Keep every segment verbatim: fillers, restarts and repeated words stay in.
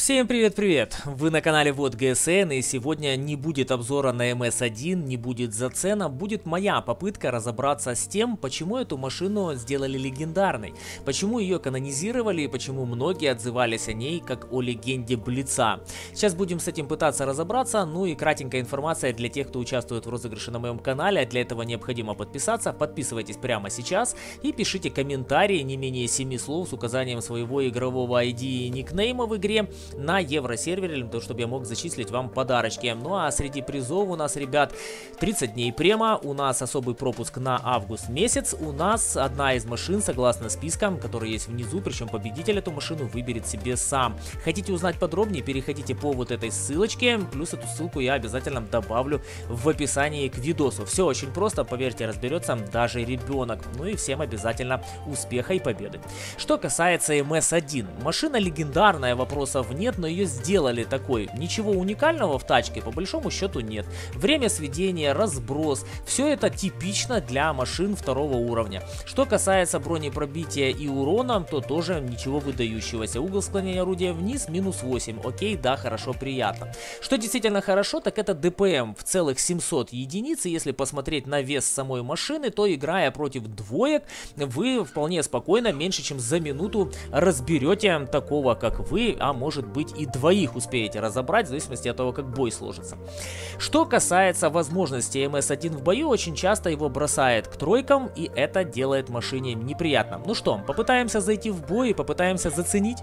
Всем привет-привет! Вы на канале Вот ГСН, и сегодня не будет обзора на эм эс один, не будет зацена, будет моя попытка разобраться с тем, почему эту машину сделали легендарной, почему ее канонизировали и почему многие отзывались о ней как о легенде Блица. Сейчас будем с этим пытаться разобраться, ну и кратенькая информация для тех, кто участвует в розыгрыше на моем канале. Для этого необходимо подписаться, подписывайтесь прямо сейчас и пишите комментарии не менее семи слов с указанием своего игрового ай ди и никнейма в игре на евросервере, для того, чтобы я мог зачислить вам подарочки. Ну а среди призов у нас, ребят, тридцать дней према, у нас особый пропуск на август месяц, у нас одна из машин, согласно спискам, которые есть внизу, причем победитель эту машину выберет себе сам. Хотите узнать подробнее, переходите по вот этой ссылочке, плюс эту ссылку я обязательно добавлю в описании к видосу. Все очень просто, поверьте, разберется даже ребенок. Ну и всем обязательно успеха и победы. Что касается эм эс один, машина легендарная, вопросов нет, но ее сделали такой. Ничего уникального в тачке по большому счету нет. Время сведения, разброс, все это типично для машин второго уровня. Что касается бронепробития и урона, то тоже ничего выдающегося. Угол склонения орудия вниз минус восемь. Окей, да, хорошо, приятно. Что действительно хорошо, так это дэ пэ эм в целых семьсот единиц. И если посмотреть на вес самой машины, то играя против двоек, вы вполне спокойно, меньше чем за минуту разберете такого, как вы, а может быть и двоих успеете разобрать, в зависимости от того, как бой сложится. Что касается возможностей эм эс один в бою, очень часто его бросает к тройкам, и это делает машине неприятно. Ну что, попытаемся зайти в бой и попытаемся заценить.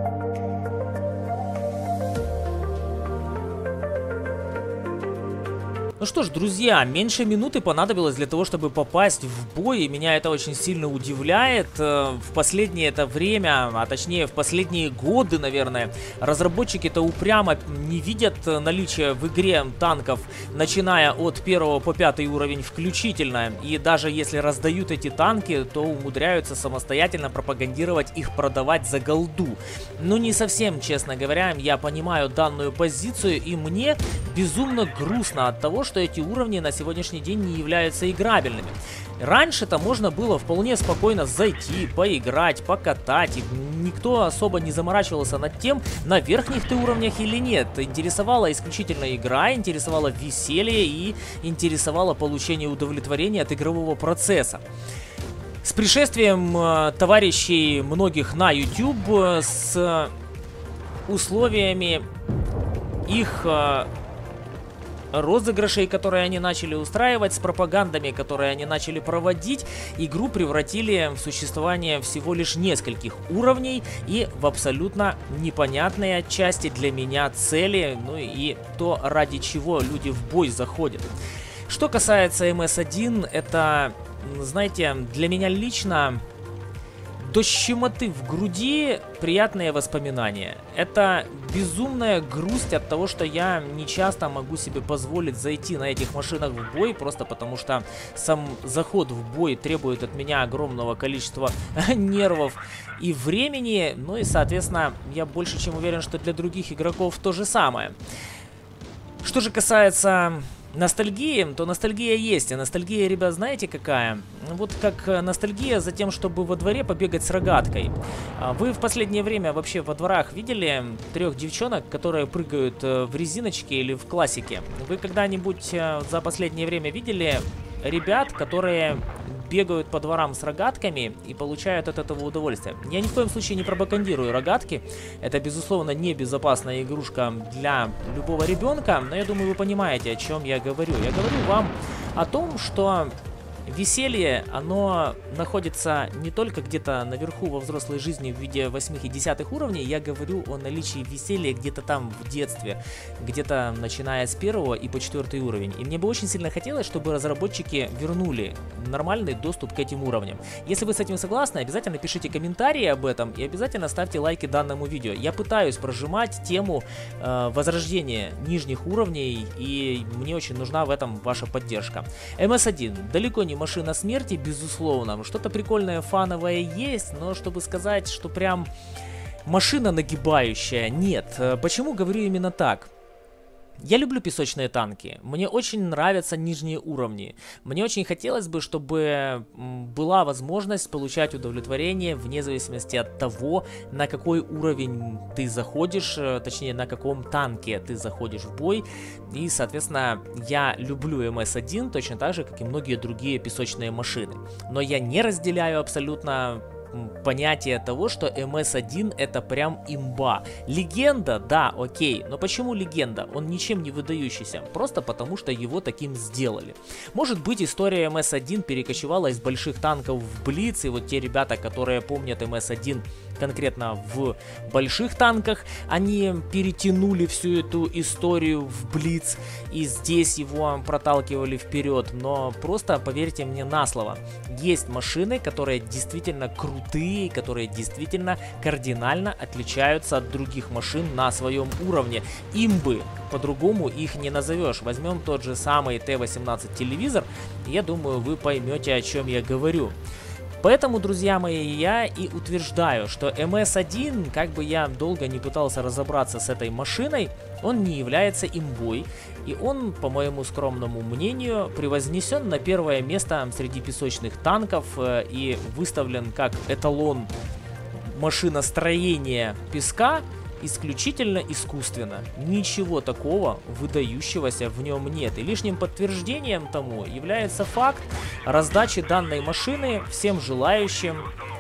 Ну что ж, друзья, меньше минуты понадобилось для того, чтобы попасть в бой, и меня это очень сильно удивляет. В последнее это время, а точнее в последние годы, наверное, разработчики-то упрямо не видят наличия в игре танков, начиная от первого по пятый уровень включительно. И даже если раздают эти танки, то умудряются самостоятельно пропагандировать их, продавать за голду. Ну не совсем, честно говоря, я понимаю данную позицию, и мне безумно грустно от того, что что эти уровни на сегодняшний день не являются играбельными. Раньше-то можно было вполне спокойно зайти, поиграть, покатать, и никто особо не заморачивался над тем, на верхних ты уровнях или нет. Интересовала исключительно игра, интересовало веселье и интересовало получение удовлетворения от игрового процесса. С пришествием э, товарищей многих на YouTube, э, с условиями их э, розыгрышей, которые они начали устраивать, с пропагандами, которые они начали проводить, игру превратили в существование всего лишь нескольких уровней и в абсолютно непонятные отчасти для меня цели, ну и то, ради чего люди в бой заходят. Что касается эм эс один, это, знаете, для меня лично до щемоты в груди приятные воспоминания. Это безумная грусть от того, что я не часто могу себе позволить зайти на этих машинах в бой, просто потому что сам заход в бой требует от меня огромного количества нервов и времени. Ну и, соответственно, я больше чем уверен, что для других игроков то же самое. Что же касается ностальгии, то ностальгия есть. И ностальгия, ребят, знаете какая? Вот как ностальгия за тем, чтобы во дворе побегать с рогаткой. Вы в последнее время вообще во дворах видели трех девчонок, которые прыгают в резиночке или в классике? Вы когда-нибудь за последнее время видели ребят, которые бегают по дворам с рогатками и получают от этого удовольствие? Я ни в коем случае не пропагандирую рогатки. Это, безусловно, небезопасная игрушка для любого ребенка, но я думаю, вы понимаете, о чем я говорю. Я говорю вам о том, что веселье, оно находится не только где-то наверху во взрослой жизни в виде восьмых и десятых уровней, я говорю о наличии веселья где-то там в детстве, где-то начиная с первого и по четвертый уровень. И мне бы очень сильно хотелось, чтобы разработчики вернули нормальный доступ к этим уровням. Если вы с этим согласны, обязательно пишите комментарии об этом и обязательно ставьте лайки данному видео. Я пытаюсь прожимать тему э, возрождения нижних уровней, и мне очень нужна в этом ваша поддержка. эм эс один далеко не машина смерти, безусловно. Что-то прикольное, фановое есть, но чтобы сказать, что прям машина нагибающая, нет. Почему говорю именно так? Я люблю песочные танки, мне очень нравятся нижние уровни. Мне очень хотелось бы, чтобы была возможность получать удовлетворение вне зависимости от того, на какой уровень ты заходишь, точнее на каком танке ты заходишь в бой. И, соответственно, я люблю эм эс один точно так же, как и многие другие песочные машины. Но я не разделяю абсолютно понятие того, что эм эс один это прям имба. Легенда, да, окей, но почему легенда? Он ничем не выдающийся, просто потому что его таким сделали. Может быть, история эм эс один перекочевала из больших танков в Блиц, и вот те ребята, которые помнят эм эс один конкретно в больших танках, они перетянули всю эту историю в Блиц и здесь его проталкивали вперед. Но просто поверьте мне на слово, есть машины, которые действительно крутые, которые действительно кардинально отличаются от других машин на своем уровне. Имбы, по-другому их не назовешь. Возьмем тот же самый тэ восемнадцать телевизор, я думаю, вы поймете, о чем я говорю. Поэтому, друзья мои, я и утверждаю, что эм эс один, как бы я долго не пытался разобраться с этой машиной, он не является имбой. И он, по моему скромному мнению, превознесен на первое место среди песочных танков э, и выставлен как эталон машиностроения песка исключительно искусственно. Ничего такого выдающегося в нем нет. И лишним подтверждением тому является факт раздачи данной машины всем желающим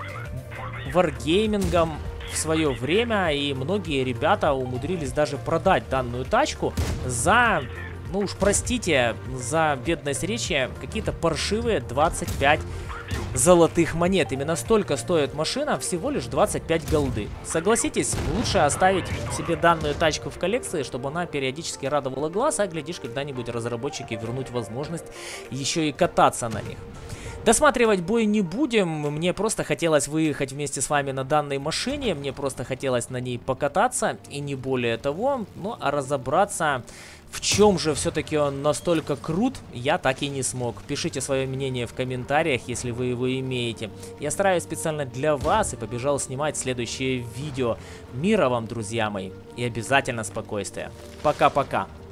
варгеймингом в свое время. И многие ребята умудрились даже продать данную тачку за, ну уж простите за бедность речи, какие-то паршивые двадцать пять золотых монет. Именно столько стоит машина, всего лишь двадцать пять голды. Согласитесь, лучше оставить себе данную тачку в коллекции, чтобы она периодически радовала глаз, а глядишь, когда-нибудь разработчики вернут возможность еще и кататься на них. Досматривать бой не будем, мне просто хотелось выехать вместе с вами на данной машине, мне просто хотелось на ней покататься, и не более того. Ну а разобраться, в чем же все-таки он настолько крут, я так и не смог. Пишите свое мнение в комментариях, если вы его имеете. Я стараюсь специально для вас и побежал снимать следующее видео. Мира вам, друзья мои, и обязательно спокойствия. Пока-пока.